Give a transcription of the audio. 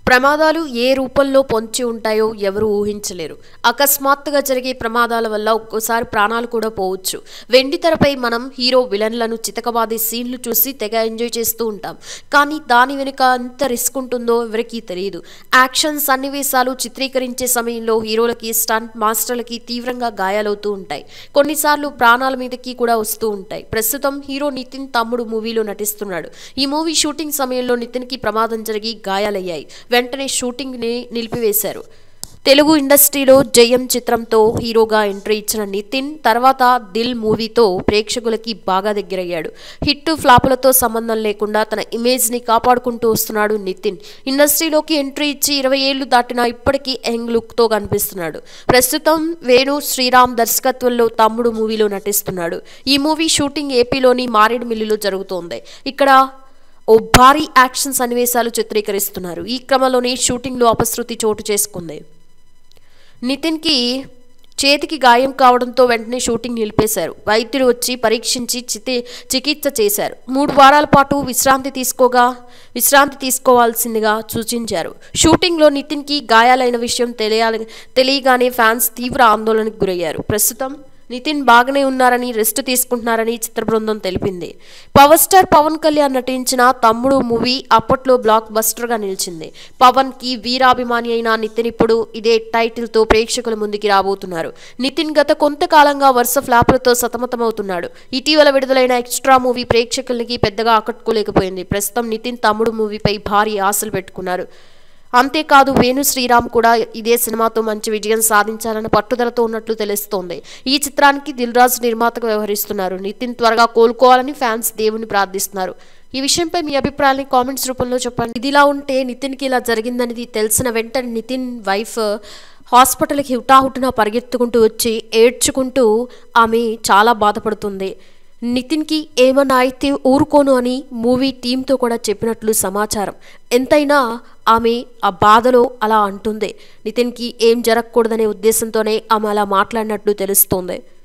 ప్రమాదాలు ఏ రూపంలో పొంచి ఉంటాయో ఎవరు ఊహించలేరు. అకస్మాత్తుగా జరిగే ప్రమాదాల వల్ల ఒక్కోసారి ప్రాణాలు కూడా పోవచ్చు. వెండితెరపై మనం హీరో విలన్లను చితకబాదే సీన్లు చూసి తెగ ఎంజాయ్ చేస్తూ ఉంటాం. కానీ దాని వెనుక ఎంత రిస్క్ ఉంటుందో ఎవరికీ తెలియదు. యాక్షన్ సన్నివేశాలు చిత్రీకరించే సమయంలో హీరోలకి, స్టంట్ మాస్టర్లకి తీవ్రంగా గాయాలవుతూ ఉంటాయి. కొన్నిసార్లు ప్రాణాల మీదకి కూడా వస్తూ ఉంటాయి. ప్రస్తుతం హీరో నితిన్ తమ్ముడు మూవీలో నటిస్తున్నాడు. ఈ మూవీ షూటింగ్ సమయంలో నితిన్కి ప్రమాదం జరిగి గాయాలయ్యాయి. వెంటనే షూటింగ్ ని నిలిపివేశారు. తెలుగు ఇండస్ట్రీలో జయం చిత్రంతో హీరోగా ఎంట్రీ ఇచ్చిన నితిన్ తర్వాత దిల్ మూవీతో ప్రేక్షకులకి బాగా దగ్గరయ్యాడు. హిట్ ఫ్లాపులతో సంబంధం లేకుండా తన ఇమేజ్ ని కాపాడుకుంటూ వస్తున్నాడు నితిన్. ఇండస్ట్రీలోకి ఎంట్రీ ఇచ్చి 20 ఏళ్లు దాటినా ఇప్పటికీ యంగ్ లుక్ తో కనిపిస్తున్నాడు. ప్రస్తుతం వేణు శ్రీరామ్ దర్శకత్వంలో తమ్ముడు మూవీలో నటిస్తున్నాడు. ఈ మూవీ షూటింగ్ ఏపీలోని మారేడుమిల్లిలో జరుగుతోంది. ఇక్కడ ఓ భారీ యాక్షన్ సన్నివేశాలు చిత్రీకరిస్తున్నారు. ఈ క్రమంలోనే షూటింగ్లో అపశృతి చోటు చేసుకుంది. నితిన్కి చేతికి గాయం కావడంతో వెంటనే షూటింగ్ నిలిపేశారు. వైద్యులు వచ్చి పరీక్షించి చికిత్స చేశారు. 3 వారాల పాటు విశ్రాంతి తీసుకోవాల్సిందిగా సూచించారు. షూటింగ్లో నితిన్కి గాయాలైన విషయం తెలియగానే ఫ్యాన్స్ తీవ్ర ఆందోళనకు గురయ్యారు. ప్రస్తుతం నితిన్ బాగానే ఉన్నారని, రెస్ట్ తీసుకుంటున్నారని చిత్ర బృందం తెలిపింది. పవర్ స్టార్ పవన్ కళ్యాణ్ నటించిన తమ్ముడు మూవీ అప్పట్లో బ్లాక్ బస్టర్ గా నిలిచింది. పవన్ కి వీరాభిమాని అయిన నితిన్ ఇప్పుడు ఇదే టైటిల్ తో ప్రేక్షకుల ముందుకి రాబోతున్నారు. నితిన్ గత కొంతకాలంగా వరుస ఫ్లాపులతో సతమతమవుతున్నాడు. ఇటీవల విడుదలైన ఎక్స్ట్రా మూవీ ప్రేక్షకులకి పెద్దగా ఆకట్టుకోలేకపోయింది. ప్రస్తుతం నితిన్ తమ్ముడు మూవీపై భారీ ఆశలు పెట్టుకున్నారు. అంతేకాదు వేణు శ్రీరామ్ కూడా ఇదే సినిమాతో మంచి విజయం సాధించాలన్న పట్టుదలతో ఉన్నట్లు తెలుస్తోంది. ఈ చిత్రానికి దిల్ రాజు నిర్మాతగా వ్యవహరిస్తున్నారు. నితిన్ త్వరగా కోలుకోవాలని ఫ్యాన్స్ దేవుని ప్రార్థిస్తున్నారు. ఈ విషయంపై మీ అభిప్రాయాన్ని కామెంట్స్ రూపంలో చెప్పండి. ఇదిలా ఉంటే నితిన్కి ఇలా జరిగిందనేది తెలిసిన వెంటనే నితిన్ వైఫ్ హాస్పిటల్కి హుటాహుటిన పరిగెత్తుకుంటూ వచ్చి ఏడ్చుకుంటూ ఆమె చాలా బాధపడుతుంది. నితిన్కి ఏమన్నా అయితే ఊరుకోను అని మూవీ టీంతో కూడా చెప్పినట్లు సమాచారం. ఎంతైనా ఆమె ఆ బాధలో అలా అంటుంది. నితిన్కి ఏం జరగకూడదనే ఉద్దేశంతోనే ఆమె అలా మాట్లాడినట్లు తెలుస్తోంది.